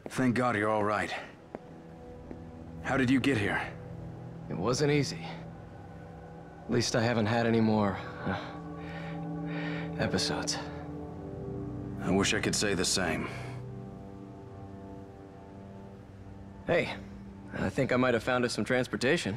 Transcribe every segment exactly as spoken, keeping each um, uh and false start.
Thank God you're all right. How did you get here? It wasn't easy. At least I haven't had any more uh, episodes. I wish I could say the same. Hey, I think I might have found us some transportation.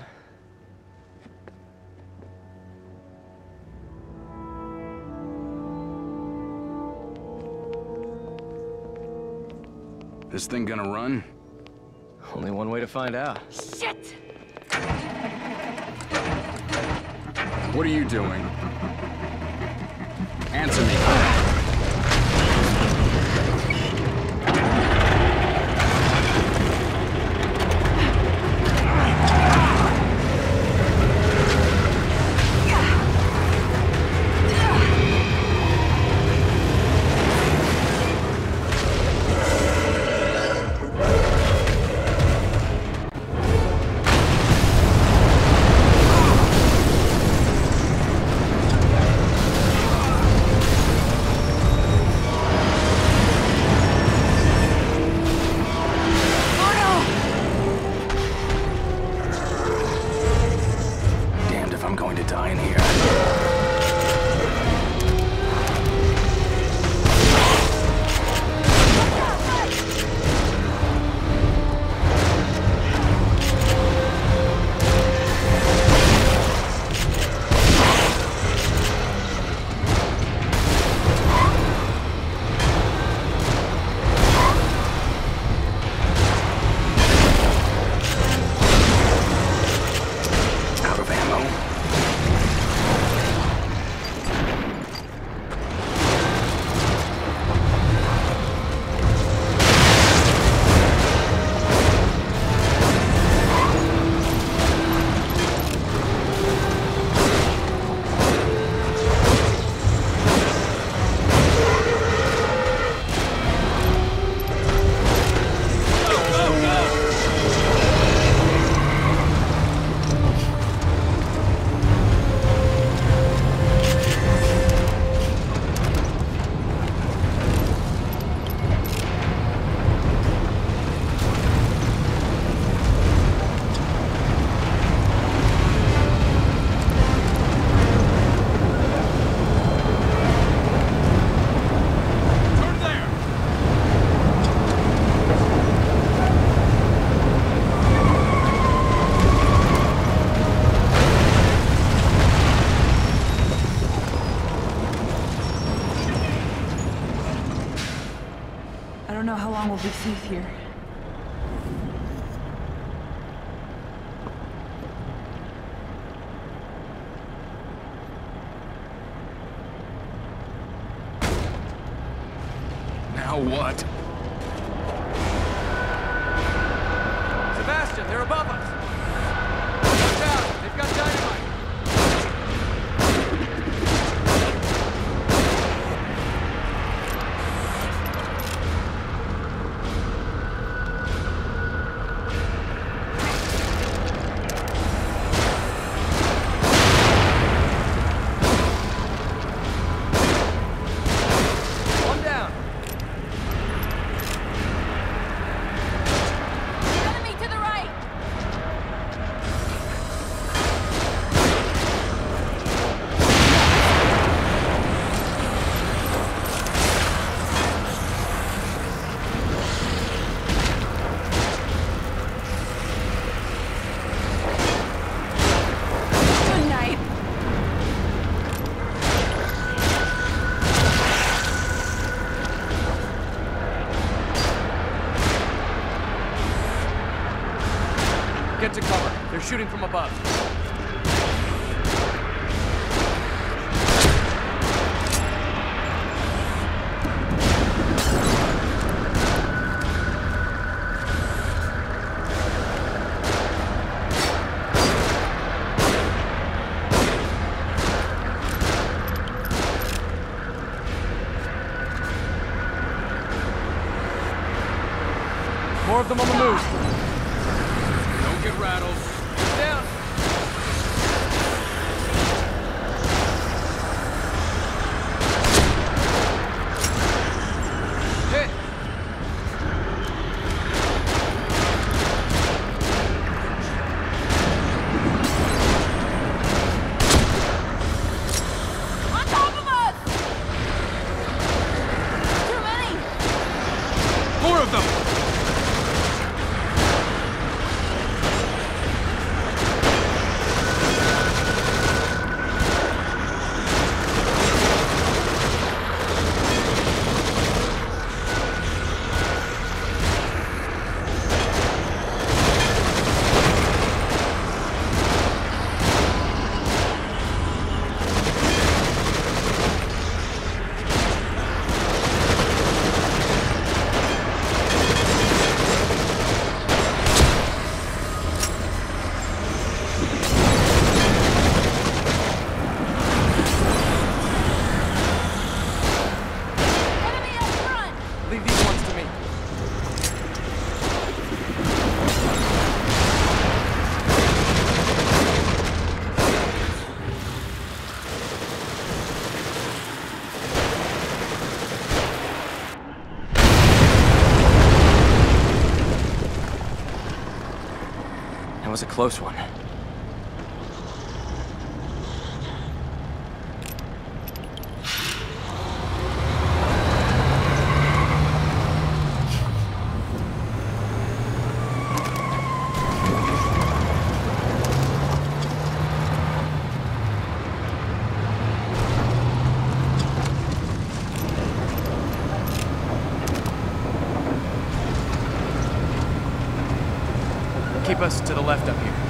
This thing gonna run? Only one way to find out. Shit! What are you doing? Answer me. I don't know how long we'll be safe here. Now what? Sebastian, they're above us! Watch out! They've got dynamite! Get to cover. They're shooting from above. More of them on the move. Don't get rattled. Get down. Hit. of them! That was a close one. Keep us to the left up here.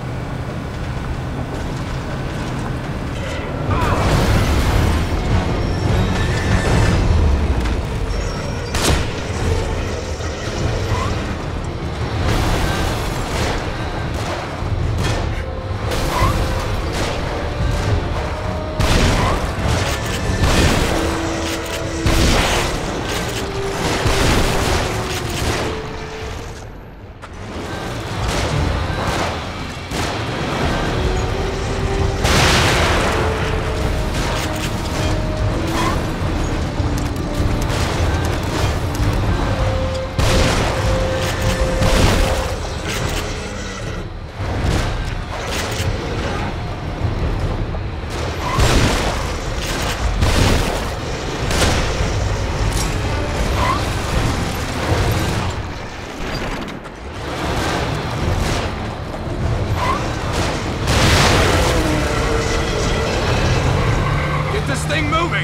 Moving!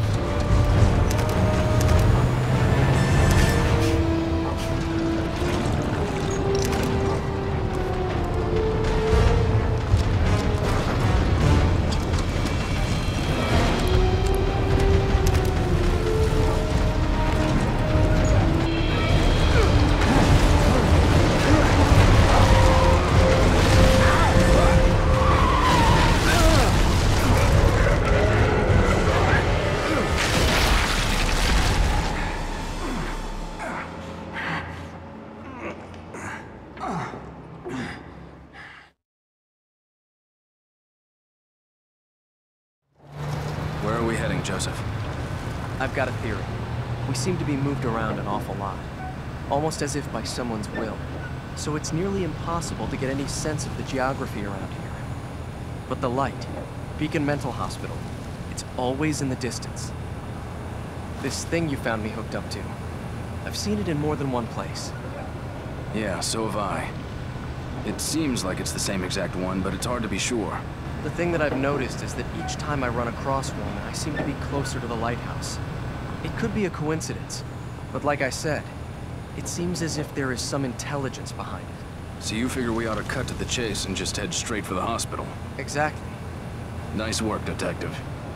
Where are we heading, Joseph? I've got a theory. We seem to be moved around an awful lot, almost as if by someone's will. So it's nearly impossible to get any sense of the geography around here. But the light, Beacon Mental Hospital, it's always in the distance. This thing you found me hooked up to, I've seen it in more than one place. Yeah, so have I. It seems like it's the same exact one, but it's hard to be sure. The thing that I've noticed is that each time I run across one, I seem to be closer to the lighthouse. It could be a coincidence, but like I said, it seems as if there is some intelligence behind it. So you figure we ought to cut to the chase and just head straight for the hospital? Exactly. Nice work, Detective.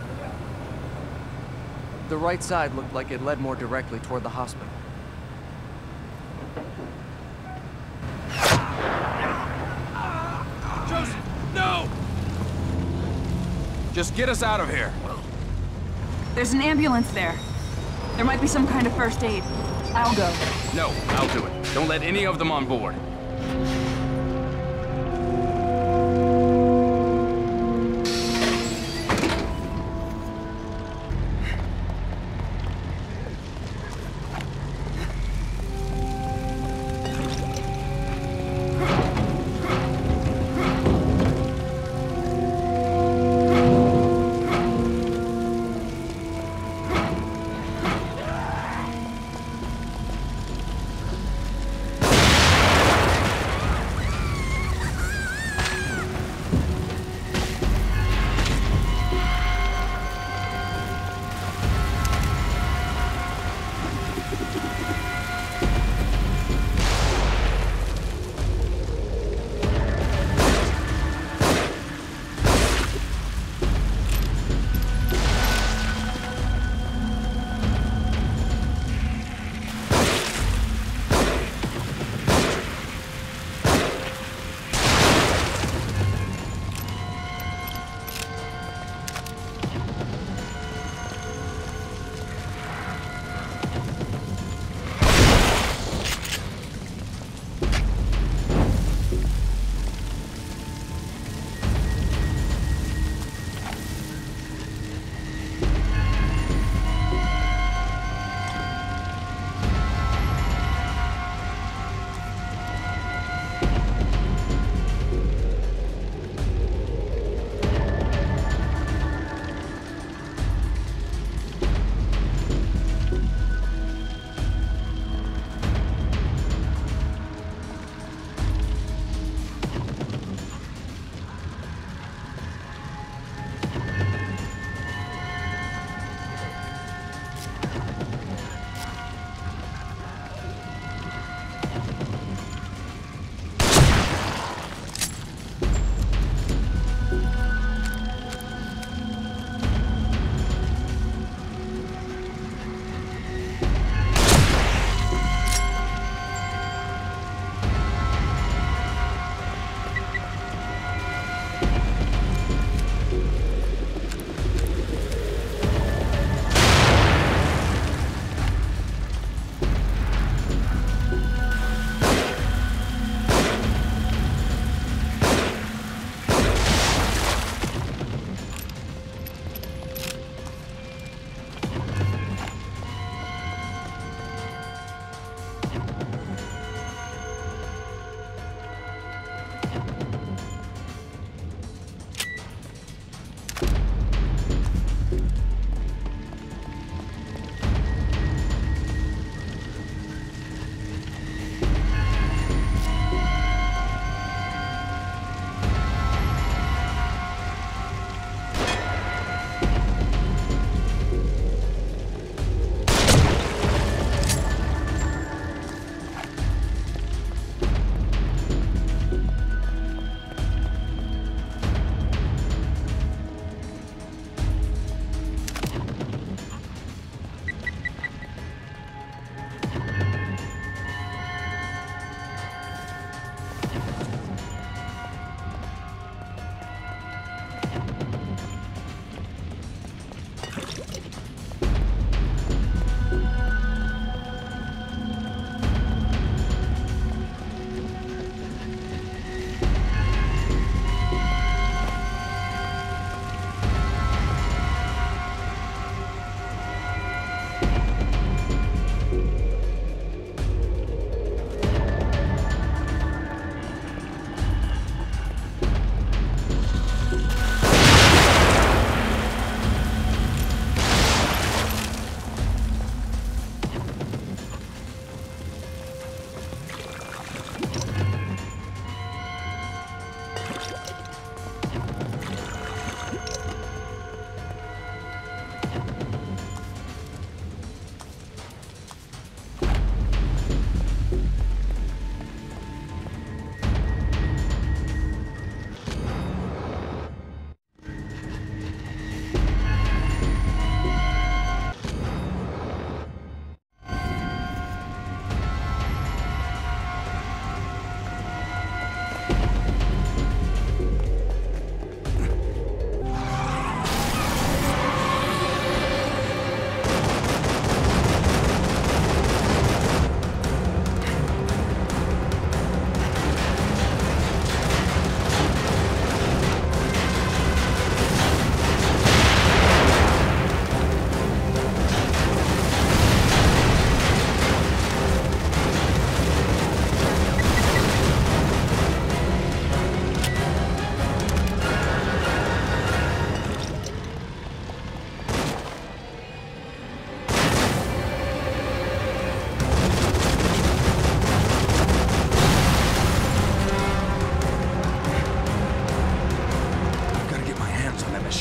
The right side looked like it led more directly toward the hospital. Joseph, no! Just get us out of here. There's an ambulance there. There might be some kind of first aid. I'll go. No, I'll do it. Don't let any of them on board.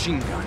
machine gun.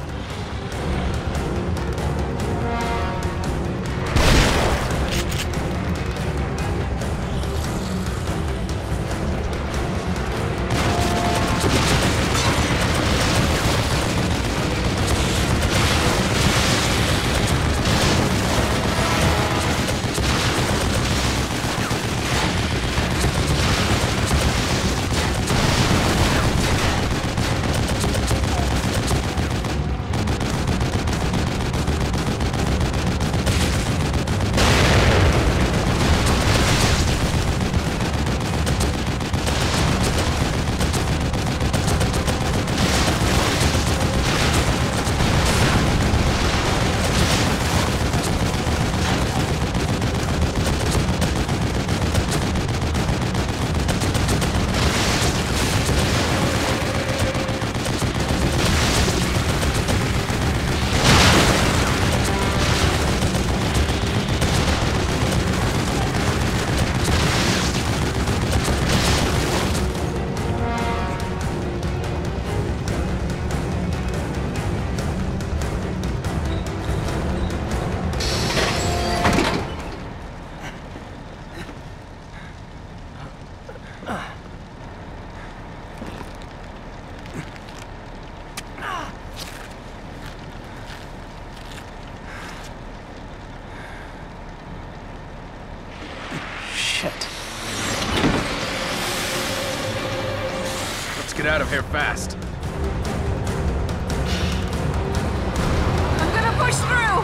Get out of here fast. I'm gonna push through!